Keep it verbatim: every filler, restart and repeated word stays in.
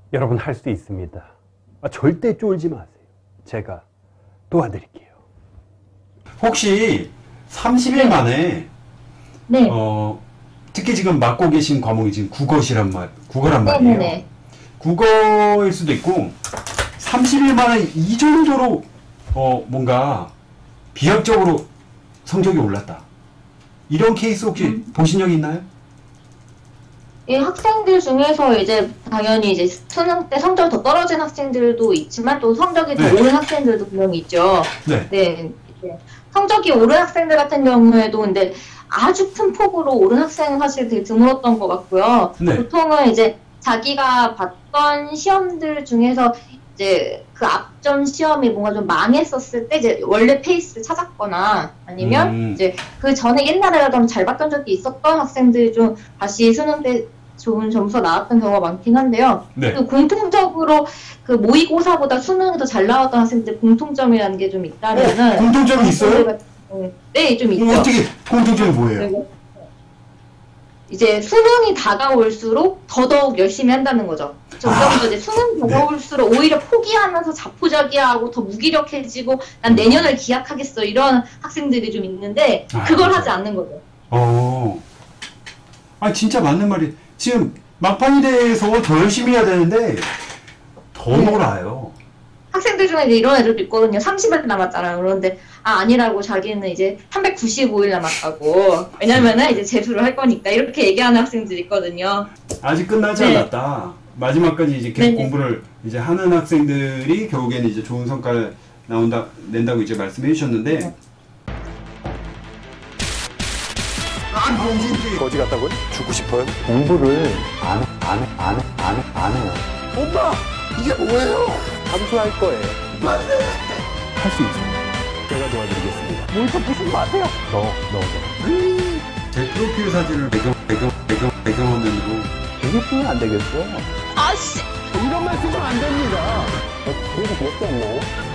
여러분 할 수 있습니다. 아, 절대 쫄지 마세요. 제가 도와드릴게요. 혹시 삼십 일 만에 네. 어, 특히 지금 맡고 계신 과목이 지금 국어시란 말, 국어란 말이에요. 네네네. 국어일 수도 있고 삼십 일 만에 이 정도로 어, 뭔가 비약적으로 성적이 올랐다. 이런 케이스 혹시 음. 보신 적 있나요? 이 학생들 중에서 이제 당연히 이제 수능 때 성적이 더 떨어진 학생들도 있지만 또 성적이 더 네. 오른 학생들도 분명히 있죠. 네. 네. 이제 성적이 오른 학생들 같은 경우에도 근데 아주 큰 폭으로 오른 학생은 사실 되게 드물었던 것 같고요. 네. 보통은 이제 자기가 봤던 시험들 중에서 이제 그 앞전 시험이 뭔가 좀 망했었을 때 이제 원래 페이스를 찾았거나 아니면 음. 이제 그 전에 옛날에라도 좀 잘 봤던 적이 있었던 학생들이 좀 다시 수능 때 좋은 점수가 나왔던 경우가 많긴 한데요. 네. 그 공통적으로 그 모의고사보다 수능이 더 잘 나왔던 학생들 공통점이라는 게 좀 있다면은 어, 공통점이 있어요? 네, 좀 있죠. 어, 어떻게 공통점이 뭐예요? 그리고 이제 수능이 다가올수록 더더욱 열심히 한다는 거죠. 점점 아, 더 이제 수능 다가올수록 오히려 포기하면서 자포자기하고 더 무기력해지고 난 내년을 기약하겠어 이런 학생들이 좀 있는데 아, 그걸 맞아요. 하지 않는 거죠. 어. 아 진짜 맞는 말이. 지금 막판이 돼서 더 열심히 해야 되는데 더 네. 놀아요. 학생들 중에 이제 이런 애들도 있거든요. 삼십 일 남았잖아요. 그런데 아 아니라고 자기는 이제 삼백구십오 일 남았다고. 왜냐면은 이제 재수를 할 거니까 이렇게 얘기하는 학생들이 있거든요. 아직 끝나지 네. 않았다. 마지막까지 이제 계속 네네. 공부를 이제 하는 학생들이 결국에는 이제 좋은 성과를 나온다 낸다고 이제 말씀해 주셨는데. 네. 아, 뭔지 거지 같다고요? 죽고 싶어요? 공부를 안, 안, 안, 안, 안 해요. 엄마! 이게 뭐예요? 감수할 거예요. 할 수 있어요. 제가 도와드리겠습니다. 뭘 덮으시지 마세요. 너, 너, 너. 제 프로필 사진을 배경 배경 배경 배경화면으로 되게 쓰면 안 되겠어. 아씨. 이런 말 쓰면 안 됩니다. 되게 귀엽지 않나요?